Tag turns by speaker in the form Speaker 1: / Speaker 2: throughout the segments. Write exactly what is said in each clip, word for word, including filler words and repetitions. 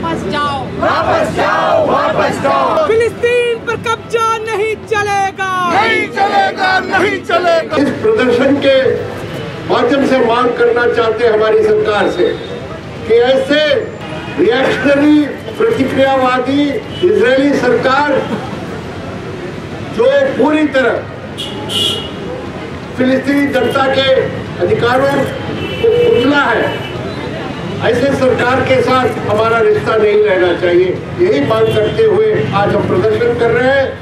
Speaker 1: वापस जाओ,
Speaker 2: वापस जाओ, वापस जाओ।
Speaker 1: फिलिस्तीन पर कब्जा नहीं चलेगा,
Speaker 2: नहीं चलेगा, नहीं चलेगा। इस प्रदर्शन के माध्यम से मांग करना चाहते हैं हमारी सरकार से कि ऐसे रिएक्शनरी प्रतिक्रियावादी इजरायली सरकार जो पूरी तरह फिलिस्तीनी जनता के अधिकारों को कुचला है, ऐसे सरकार के साथ हमारा रिश्ता नहीं रहना चाहिए। यही मांग करते हुए आज हम प्रदर्शन कर रहे हैं।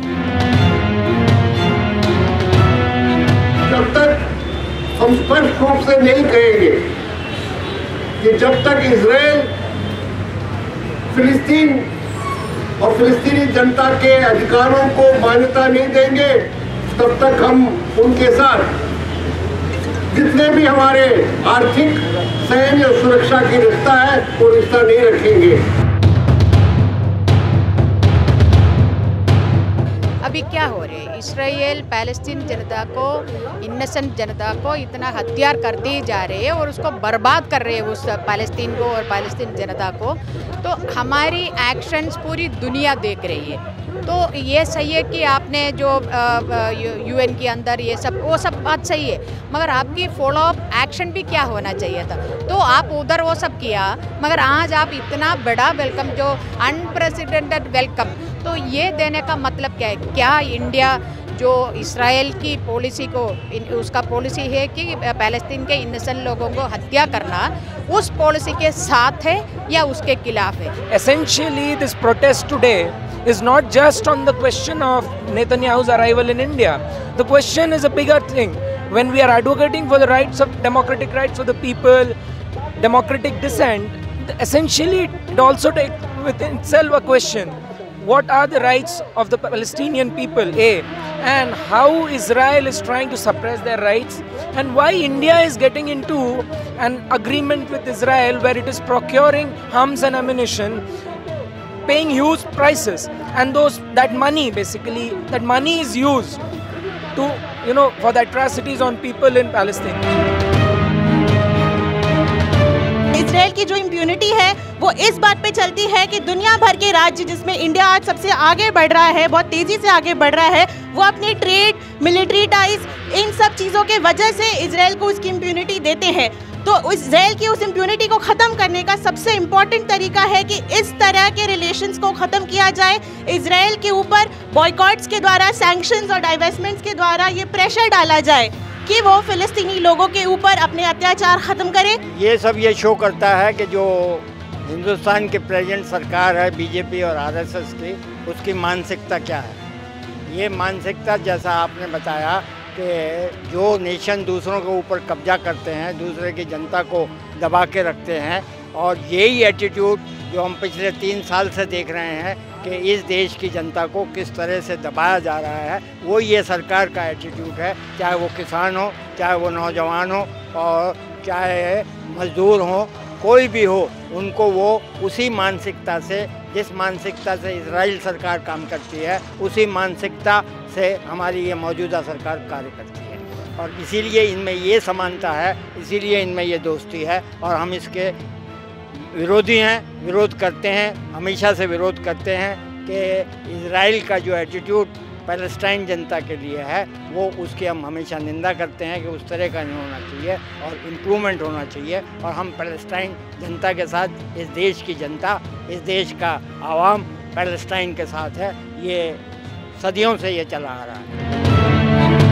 Speaker 2: जब तक हम स्पष्ट रूप से नहीं कहेंगे कि जब तक इजराइल फिलिस्तीन और फिलिस्तीनी जनता के अधिकारों को मान्यता नहीं देंगे, तब तक हम उनके साथ जितने भी हमारे आर्थिक, सैन्य और सुरक्षा की रिश्ता है वो रिश्ता नहीं रखेंगे।
Speaker 3: अभी क्या हो रहे हैं, इस्राएल पैलेस्टीन जनता को, इनोसेंट जनता को इतना हथियार कर दी जा रहे हैं और उसको बर्बाद कर रहे हैं उस पैलेस्टीन को और पैलेस्टीन जनता को। तो हमारी एक्शंस पूरी दुनिया देख रही है। तो ये सही है कि आपने जो यूएन के अंदर ये सब, वो सब बात सही है, मगर आपकी फॉलो अप एक्शन भी क्या होना चाहिए था। तो आप उधर वो सब किया, मगर आज आप इतना बड़ा वेलकम, जो अनप्रेसिडेंटेड वेलकम, तो ये देने का मतलब क्या है? क्या इंडिया जो इस्राएल की पॉलिसी को, उसका पॉलिसी है कि पैलेस्तीन के इनोसेंट लोगों को हत्या करना, उस पॉलिसी के साथ है या उसके खिलाफ है?
Speaker 4: Essentially, this protest today is not just on the question of Netanyahu's arrival in India. The question is a bigger thing. When we are advocating for the rights of democratic rights for the people, democratic dissent, essentially it also takes within itself a question. What are the rights of the Palestinian people, A, and how Israel is trying to suppress their rights, and why India is getting into an agreement with Israel where it is procuring arms and ammunition, paying huge prices, and those that money basically, that money is used to, you know, for the atrocities on people in Palestine.
Speaker 5: Israel की जो impunity है वो इस बात पे चलती है कि दुनिया भर के राज्य जिसमें इंडिया आज सबसे आगे बढ़ रहा है, बहुत तेजी से आगे बढ़ रहा है, वो अपने ट्रेड, मिलिट्री टाइज, इन सब चीज़ों के वजह से इजराइल को उसकी इम्प्यूनिटी देते हैं। तो इजराइल की उस इम्प्यूनिटी को ख़त्म करने का सबसे इम्पॉर्टेंट तरीका है कि इस तरह के रिलेशंस को ख़त्म किया जाए। इजराइल के ऊपर बॉयकॉट्स के द्वारा, सैंक्शंस और डाइवेस्टमेंट्स के द्वारा ये प्रेशर डाला जाए कि वो फिलिस्तीनी लोगों के ऊपर अपने अत्याचार ख़त्म करे।
Speaker 6: ये सब ये शो करता है कि जो हिंदुस्तान की प्रेजेंट सरकार है, बीजेपी और आरएसएस की, उसकी मानसिकता क्या है। ये मानसिकता, जैसा आपने बताया कि जो नेशन दूसरों के ऊपर कब्जा करते हैं, दूसरे की जनता को दबा के रखते हैं, और यही एटीट्यूड जो हम पिछले तीन साल से देख रहे हैं कि इस देश की जनता को किस तरह से दबाया जा रहा है, वो ये सरकार का एटीट्यूड है। चाहे वो किसान हो, चाहे वो नौजवान हो, और चाहे मजदूर हो, कोई भी हो, उनको वो उसी मानसिकता से, जिस मानसिकता से इजराइल सरकार काम करती है, उसी मानसिकता से हमारी ये मौजूदा सरकार कार्य करती है। और इसीलिए इनमें ये समानता है, इसीलिए इनमें ये दोस्ती है, और हम इसके विरोधी हैं, विरोध करते हैं, हमेशा से विरोध करते हैं कि इजराइल का जो एटीट्यूड पैलेस्टाइन जनता के लिए है, वो उसकी हम हमेशा निंदा करते हैं कि उस तरह का नहीं होना चाहिए और इम्प्रूवमेंट होना चाहिए। और हम पैलेस्टाइन जनता के साथ, इस देश की जनता, इस देश का आवाम पैलेस्टाइन के साथ है। ये सदियों से ये चला आ रहा है।